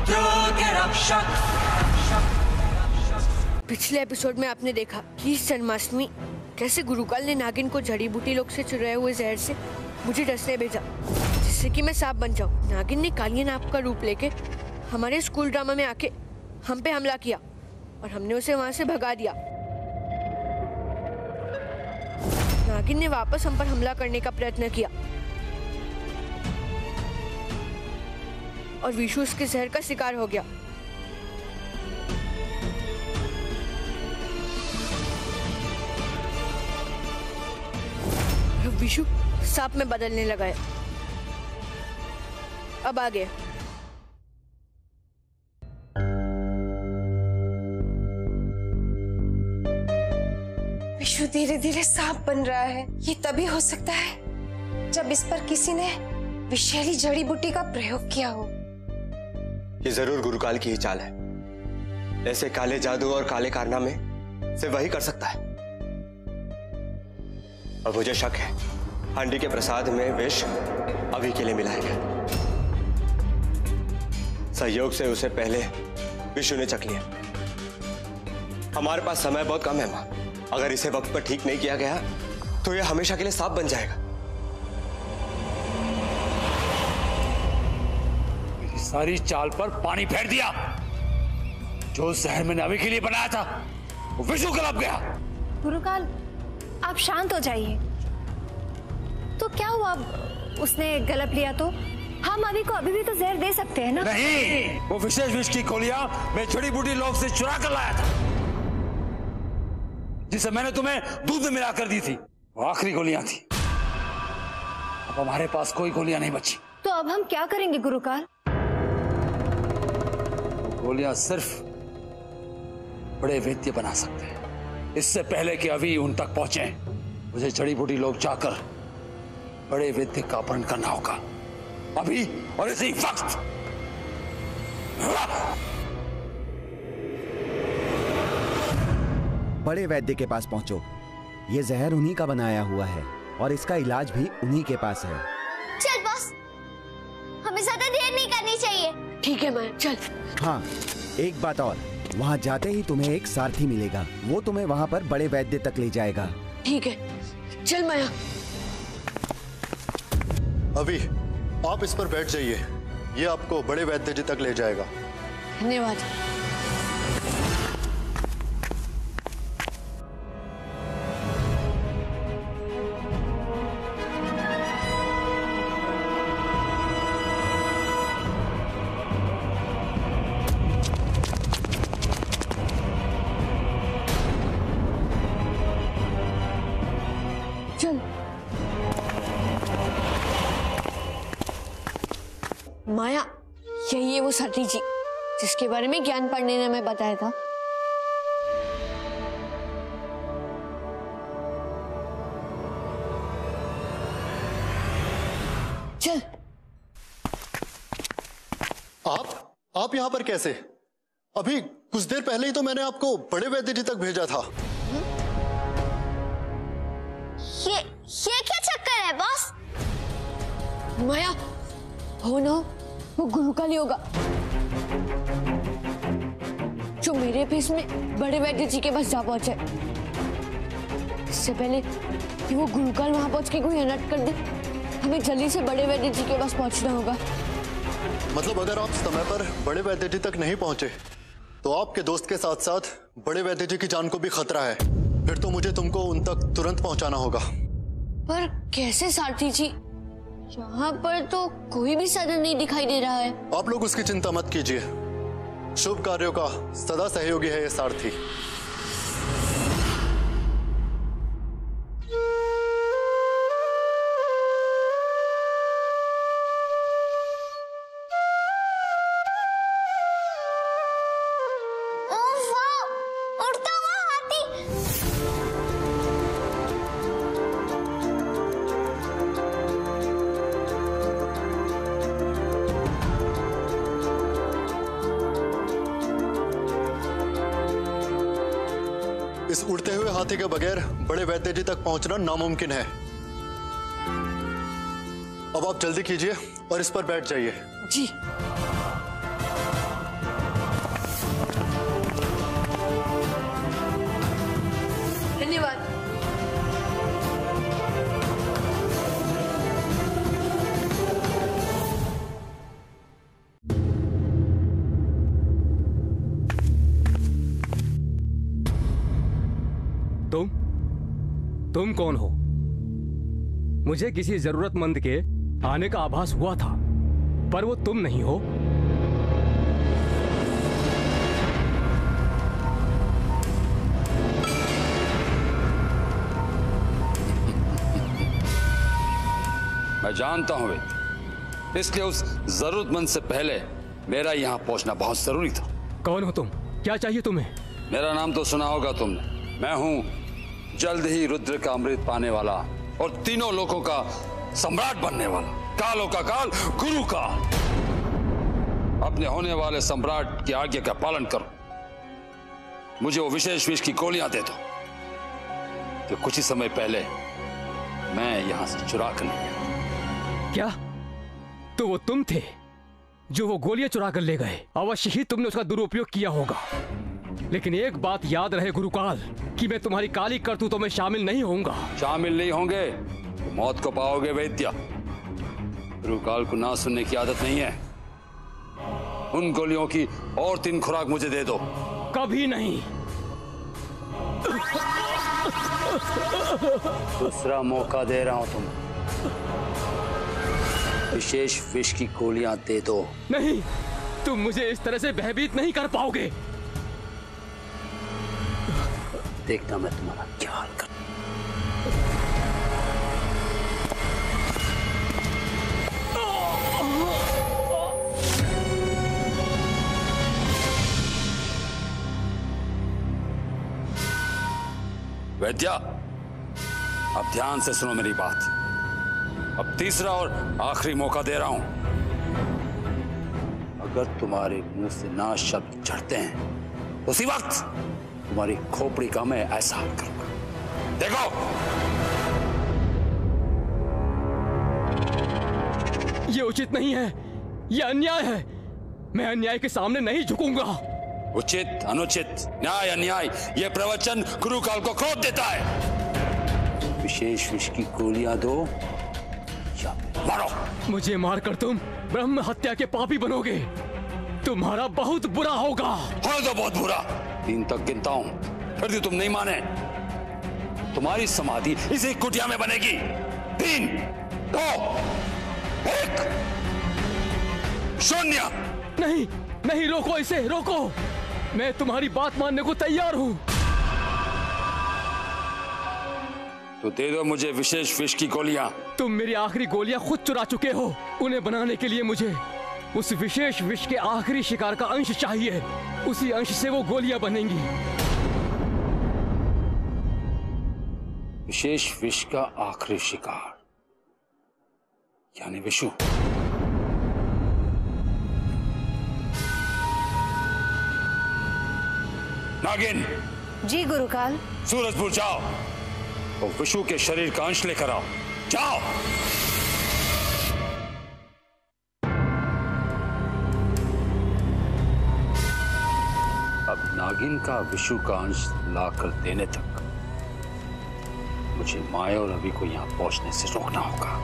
पिछले एपिसोड में आपने देखा कि इस जन्माष्टमी कैसे गुरुकाल ने नागिन को जड़ी बूटी लोग से चुराए हुए जहर से मुझे डसने भेजा, जिससे कि मैं सांप बन जाऊं। नागिन ने कालिया नाग का रूप लेके हमारे स्कूल ड्रामा में आके हम पे हमला किया और हमने उसे वहां से भगा दिया। नागिन ने वापस हम पर हमला करने का प्रयत्न किया और विशु उसके जहर का शिकार हो गया। विशु सांप में बदलने लगा है। अब आगे विशु धीरे धीरे सांप बन रहा है। ये तभी हो सकता है जब इस पर किसी ने विषैली जड़ी बूटी का प्रयोग किया हो। ये जरूर गुरुकाल की ही चाल है। ऐसे काले जादू और काले कारनामे सिर्फ वही कर सकता है। और मुझे शक है हांडी के प्रसाद में विष अभी के लिए मिलाया गया। संयोग से उसे पहले विशु ने चख लिया। हमारे पास समय बहुत कम है मां। अगर इसे वक्त पर ठीक नहीं किया गया तो यह हमेशा के लिए सांप बन जाएगा। मेरी सारी चाल पर पानी फेर दिया। जो जहर मैंने अभी के लिए बनाया था वो विशु गलब गया। गुरुकाल, आप शांत हो जाइए। तो क्या हुआ, उसने गलत लिया तो हम अभी को अभी भी तो जहर दे सकते हैं ना? नहीं, वो विशेष विष की गोलियां मैं जड़ी बूटी लोग से चुरा कर लाया था, जिसे मैंने तुम्हें दूध में मिला कर दी थी। वो आखिरी गोलियां थी। अब हमारे पास कोई गोलियां नहीं बची। तो अब हम क्या करेंगे गुरुकाल? गोलियां सिर्फ बड़े वैद्य बना सकते हैं। इससे पहले कि अभी उन तक पहुंचे मुझे जड़ी बूटी लोग जाकर बड़े वैद्य का अपहरण करना होगा, अभी और इसी वक्त। बड़े वैद्य के पास पहुंचो। ये जहर उन्हीं का बनाया हुआ है और इसका इलाज भी उन्हीं के पास है। चल बॉस, हमें ज्यादा देर नहीं करनी चाहिए। ठीक है माया, चल। हाँ, एक बात और, वहाँ जाते ही तुम्हें एक सारथी मिलेगा। वो तुम्हें वहाँ पर बड़े वैद्य तक ले जाएगा। ठीक है, चल माया। अभी आप इस पर बैठ जाइए, ये आपको बड़े वैद्य जी तक ले जाएगा। धन्यवाद। चल माया, यही है वो साथी जी जिसके बारे में ज्ञान पढ़ने ने हमें बताया था। चल। आप यहाँ पर कैसे? अभी कुछ देर पहले ही तो मैंने आपको बड़े वैद्य जी तक भेजा था। ये क्या चक्कर है बॉस? माया, हो ना वो गुरुकाल ही होगा जो मेरे फेस में बड़े वैद्य जी के पास जा पहुंचे। इससे पहले कि वो गुरुकाल वहां पहुंच के कोई अनर्थ कर दे, हमें जल्दी से बड़े वैद्य जी के पास पहुंचना होगा। मतलब अगर आप समय पर बड़े वैद्य जी तक नहीं पहुंचे तो आपके दोस्त के साथ साथ बड़े वैद्य जी की जान को भी खतरा है। फिर तो मुझे तुमको उन तक तुरंत पहुंचाना होगा। पर कैसे सारथी जी? यहाँ पर तो कोई भी साधन नहीं दिखाई दे रहा है। आप लोग उसकी चिंता मत कीजिए, शुभ कार्यों का सदा सहयोगी है ये सारथी। इस उड़ते हुए हाथी के बगैर बड़े वैद्य जी तक पहुंचना नामुमकिन है। अब आप जल्दी कीजिए और इस पर बैठ जाइए। जी। तुम कौन हो? मुझे किसी जरूरतमंद के आने का आभास हुआ था, पर वो तुम नहीं हो। मैं जानता हूं वैद्य, इसलिए उस जरूरतमंद से पहले मेरा यहां पहुंचना बहुत जरूरी था। कौन हो तुम? क्या चाहिए तुम्हें? मेरा नाम तो सुना होगा तुमने। मैं हूं जल्द ही रुद्र का अमृत पाने वाला और तीनों लोगों का सम्राट बनने वाला, कालों का काल, गुरु काल। अपने होने वाले सम्राट की आज्ञा का पालन करो। मुझे वो विशेष विष की गोलियां दे दो जो कुछ ही समय पहले मैं यहां से चुरा कर ले गया। क्या? तो वो तुम थे जो वो गोलियां चुरा कर ले गए? अवश्य ही तुमने उसका दुरुपयोग किया होगा, लेकिन एक बात याद रहे गुरुकाल, कि मैं तुम्हारी काली करतूतों में शामिल नहीं होऊंगा। शामिल नहीं होंगे तो मौत को पाओगे वैद्य। गुरुकाल को ना सुनने की आदत नहीं है। उन गोलियों की और 3 खुराक मुझे दे दो। कभी नहीं। दूसरा मौका दे रहा हूं तुम्हें। विशेष विष की गोलियां दे दो। नहीं, तुम मुझे इस तरह से भयभीत नहीं कर पाओगे। देखना मैं तुम्हारा क्या हाल कर। वैद्या, अब ध्यान से सुनो मेरी बात। अब तीसरा और आखिरी मौका दे रहा हूं। अगर तुम्हारे मुंह से ना शब्द चढ़ते हैं, उसी वक्त तुम्हारी खोपड़ी का मैं ऐसा हाल करूंगा। देखो। ये उचित नहीं है, ये अन्याय है। मैं अन्याय के सामने नहीं झुकूंगा। उचित, अनुचित, न्याय, अन्याय, ये प्रवचन गुरुकाल को क्रोध देता है। विशेष विष की गोलियां दो या मारो। मुझे मारकर तुम ब्रह्म हत्या के पापी बनोगे। तुम्हारा बहुत बुरा होगा। हाँ, तो बहुत बुरा। 3 तक गिनता हूं, फिर भी तुम नहीं माने। तुम्हारी समाधि इसी कुटिया में बनेगी। 3, 2, 1, 0। नहीं नहीं, रोको इसे, रोको। मैं तुम्हारी बात मानने को तैयार हूं। तो दे दो मुझे विशेष विष की गोलियां। तुम मेरी आखिरी गोलियां खुद चुरा चुके हो। उन्हें बनाने के लिए मुझे उस विशेष विष के आखिरी शिकार का अंश चाहिए। उसी अंश से वो गोलियां बनेंगी। विशेष विष का आखिरी शिकार यानी विषु। नागिन। जी गुरुकाल। सूरजपुर जाओ और विषु के शरीर का अंश लेकर आओ। जाओ। अब नागिन का विषु का अंश लाकर देने तक मुझे माया और रवि को यहां पहुंचने से रोकना होगा।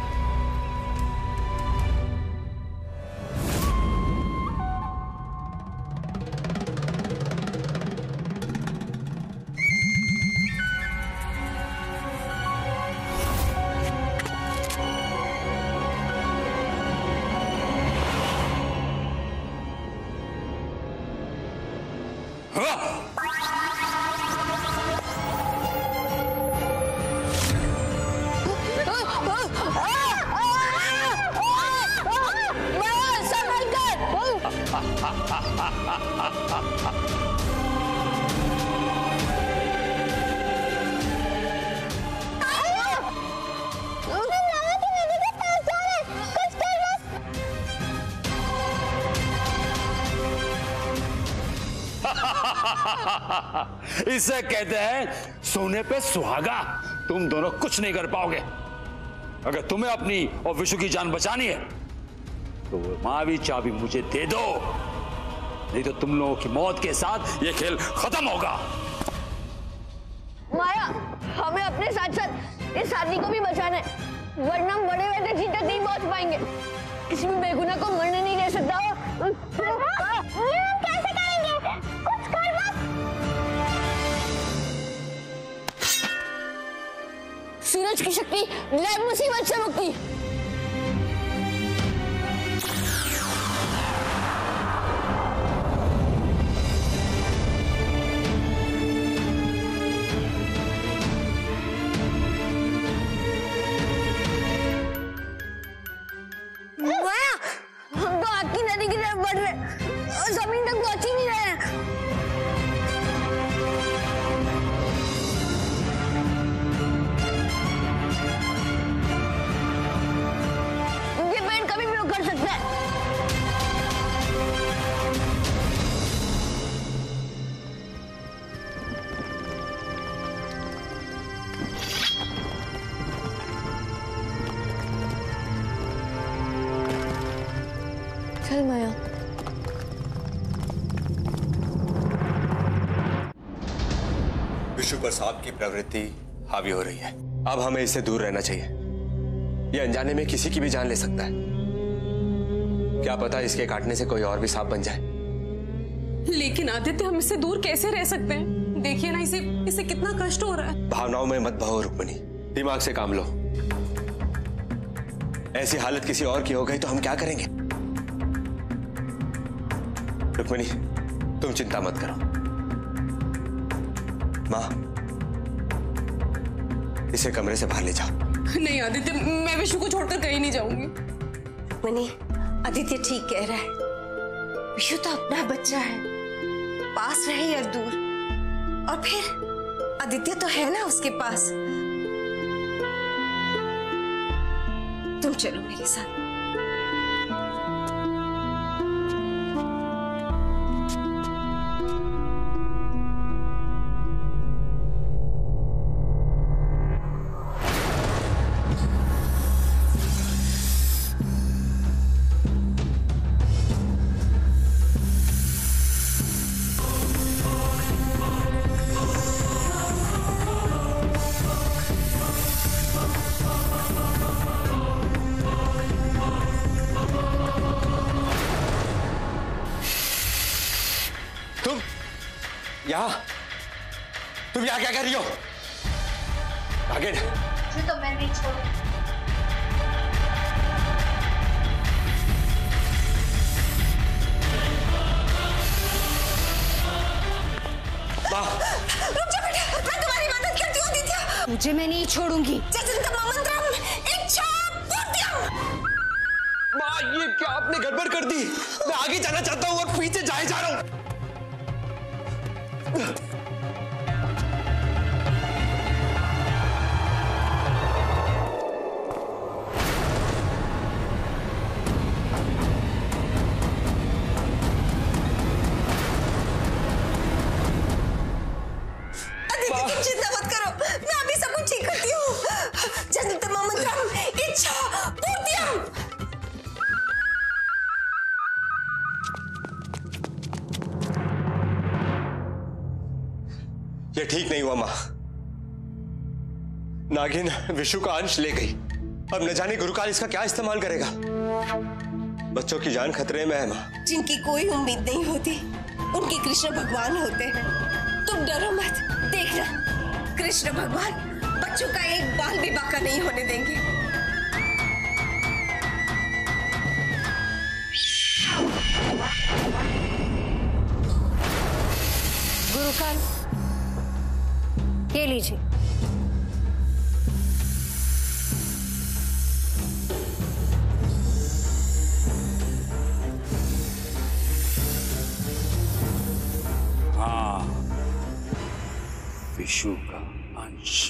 इसे कहते हैं सोने पे सुहागा। तुम दोनों कुछ नहीं कर पाओगे। अगर तुम्हें अपनी और विषु की जान बचानी है तो वो मावी चाबी मुझे दे दो, नहीं तो तुम लोगों की मौत के साथ ये खेल खत्म होगा। माया, हमें अपने साथ साथ इस आदमी को भी बचाना है, वरना हम बड़े वैद्य जी तक नहीं पहुंच पाएंगे। किसी भी बेगुनाह को मरने नहीं दे सकता। ये हम कैसे करेंगे? कुछ कर मत। ले मुसीबत से मुक्ति। हम तो आपकी नदी की तरफ बढ़ रहे, जमीन तक पहुंच ही नहीं रहे हैं। ये पेड़ कभी भी उखड़ सकता है। चल माया। विशु पर सांप की प्रवृत्ति हावी हो रही है। अब हमें इससे दूर रहना चाहिए। ये अनजाने में किसी की भी जान ले सकता है। क्या पता इसके काटने से कोई और भी सांप बन जाए। लेकिन आदित्य, हम इससे दूर कैसे रह सकते हैं? देखिए ना, इसे कितना कष्ट हो रहा है। भावनाओं में मत बहो रुक्मिणी, दिमाग से काम लो। ऐसी हालत किसी और की हो गई तो हम क्या करेंगे? रुक्मिणी, तुम चिंता मत करो। माँ, इसे कमरे से बाहर ले जाओ। नहीं आदित्य, मैं विशु को छोड़कर कहीं नहीं जाऊंगी। मनी, आदित्य ठीक कह रहा है। विशु तो अपना बच्चा है, पास रहे या दूर। और फिर आदित्य तो है ना उसके पास। तुम चलो मेरे साथ। तुम यहाँ क्या कर रही हो? नागिन, तो मैं नहीं छोड़ूंगी। रुक जा बेटा, मैं तुम्हारी मदद करती हूँ आदित्य। तुझे मैं नहीं छोड़ूंगी। माँ, ये क्या आपने गड़बड़ कर दी? मैं आगे जाना चाहता हूँ और पीछे जाए जा रहा हूँ। चिंता मत करो, मैं अभी सब कुछ ठीक करती हूँ। जनितम मंत्रम इच्छा पूर्तियम। ये ठीक नहीं हुआ माँ। नागिन विशु का अंश ले गई। अब न जाने गुरुकाल इसका क्या इस्तेमाल करेगा। बच्चों की जान खतरे में है माँ। जिनकी कोई उम्मीद नहीं होती, उनके कृष्ण भगवान होते हैं। तुम डरो मत, देखना कृष्ण भगवान बच्चों का एक बाल भी बाका नहीं होने देंगे। गुरुकाल, ये लीजिए। हाँ, विशु का अंश।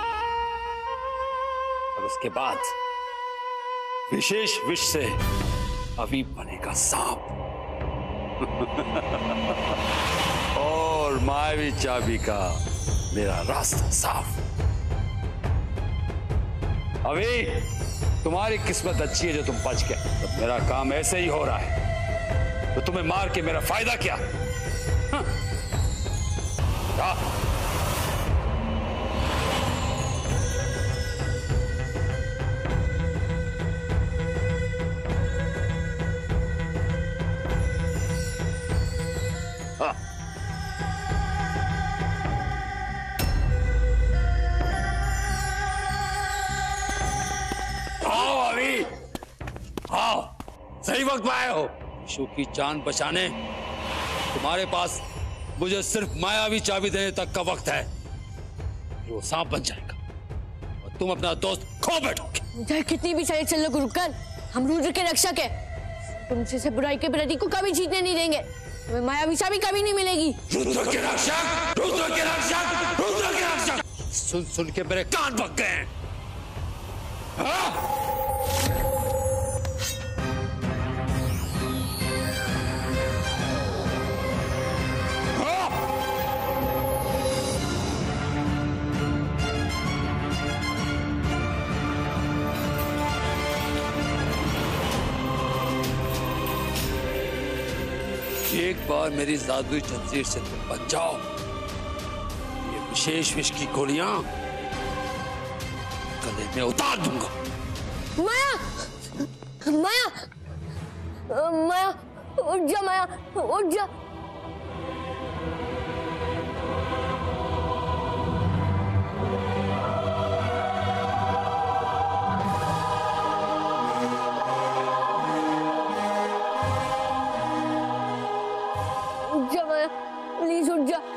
और उसके बाद विशेष विष से अभी बनेगा सांप। और मायावी चाबी का मेरा रास्ता साफ। अभी तुम्हारी किस्मत अच्छी है जो तुम बच गए। तो मेरा काम ऐसे ही हो रहा है, तो तुम्हें मार के मेरा फायदा क्या? हाँ। वक्त पे आए हो। विशु की जान बचाने तुम्हारे पास मुझे सिर्फ मायावी चाबी देने तक का वक्त है, फिर वो सांप बन जाएगा और तुम अपना दोस्त खो बैठोगे। चाहे कितनी भी चाहे चल लो गुरुकाल, हम रुद्र के रक्षक है। तुमसे से बुराई के प्रति को कभी जीतने नहीं देंगे। तुम्हें मायावी चाबी कभी नहीं मिलेगी। रुद्र के रक्षक, रुद्र के रक्षक, रुद्र के रक्षक। सुन सुन के मेरे कान पक गए हैं। एक बार मेरी जादुई जंजीर से तुम बच जाओ, ये विशेष विष की गोलियां गले में उतार दूंगा। माया, माया, माया, उठ जा माया, उठ जा। उठ जा माया, प्लीज उठ जा।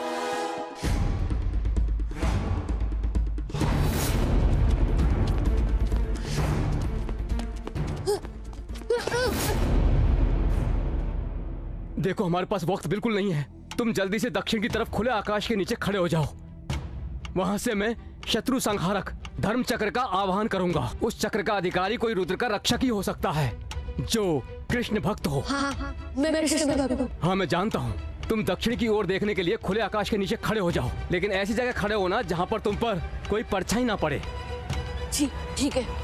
देखो हमारे पास वक्त बिल्कुल नहीं है। तुम जल्दी से दक्षिण की तरफ खुले आकाश के नीचे खड़े हो जाओ। वहां से मैं शत्रु संहारक धर्म चक्र का आह्वान करूंगा। उस चक्र का अधिकारी कोई रुद्र का रक्षक ही हो सकता है जो कृष्ण भक्त हो। हाँ, मैं कृष्ण भक्त हूँ। हाँ मैं जानता हूँ। तुम दक्षिण की ओर देखने के लिए खुले आकाश के नीचे खड़े हो जाओ, लेकिन ऐसी जगह खड़े होना जहाँ पर तुम पर कोई परछाई ना पड़े। जी ठीक है।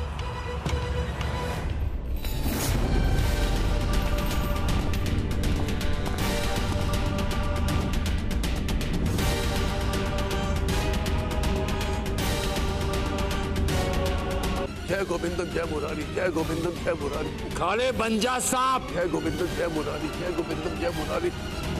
जय गोविंदम जय मुरारी, जय गोविंदम जय मुरारी। खाले बन जा सांप। जय गोविंदम जय मुरारी, जय गोविंदम जय मुरारी।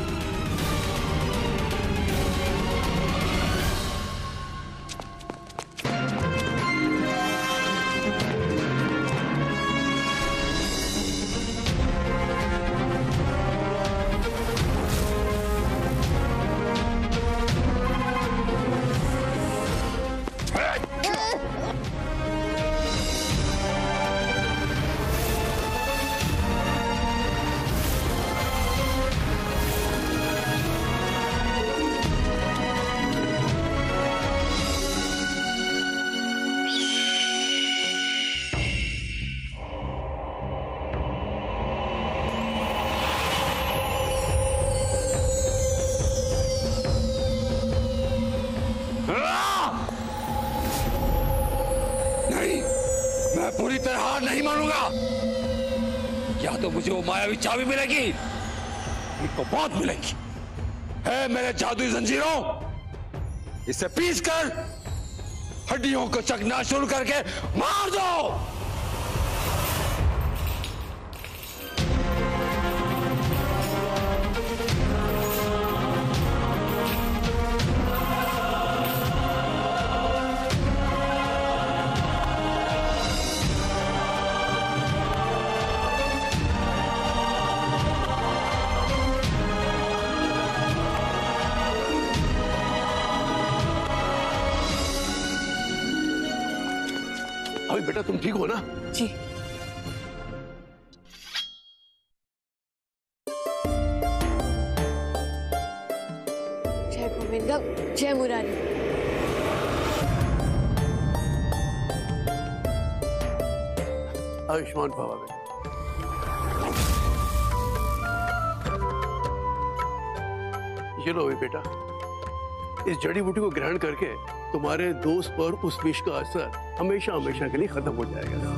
पूरी तरह हार नहीं मानूंगा। या तो मुझे वो मायावी चाबी मिलेगी, इनको मौत मिलेगी। है मेरे जादुई जंजीरों, इसे पीस कर हड्डियों को चकनाचूर करके मार दो। अभी बेटा तुम ठीक हो ना? जी। जय गोविंदम जय मुरारी। आयुष्मान भवा बेटा। ये लो बेटा, इस जड़ी बूटी को ग्रहण करके तुम्हारे दोस्त पर उस विष का असर हमेशा हमेशा के लिए खत्म हो जाएगा।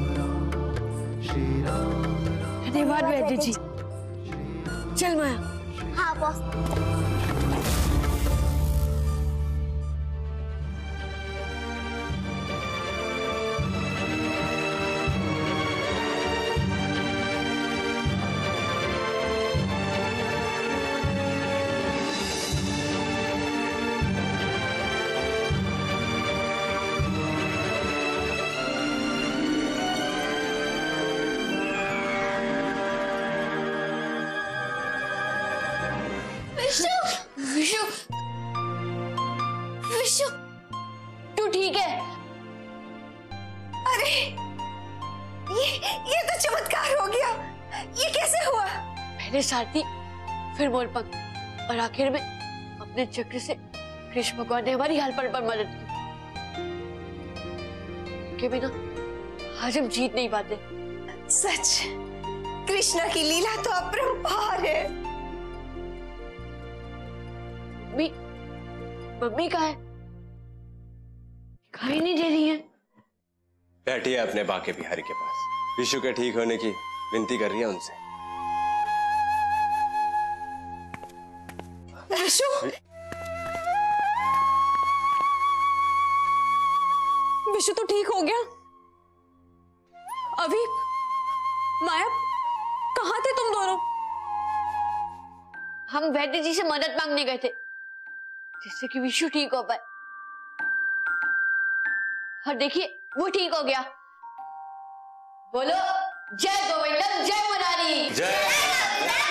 धन्यवाद वैद्य जी। चल माया। हाँ बॉस। विशु विशु विशु तू ठीक है? अरे ये तो चमत्कार हो गया। ये कैसे हुआ? पहले सारथी, फिर मोरपंख और आखिर में अपने चक्र से कृष्ण भगवान ने हमारी हाल पर मदद की। के बिना आज हम जीत नहीं पाते। सच, कृष्णा की लीला तो अपरंपार है। मम्मी कहाँ है? दिखाई नहीं दे रही है। बैठी है अपने बाके बिहारी के पास, विशु के ठीक होने की विनती कर रही है उनसे। विशु, विशु तो ठीक हो गया। अभी माया, कहाँ थे तुम दोनों? हम वैद्य जी से मदद मांगने गए थे जिससे कि विशु ठीक हो पाए, और देखिए वो ठीक हो गया। बोलो जय गोविंदम जय मुरारी। जय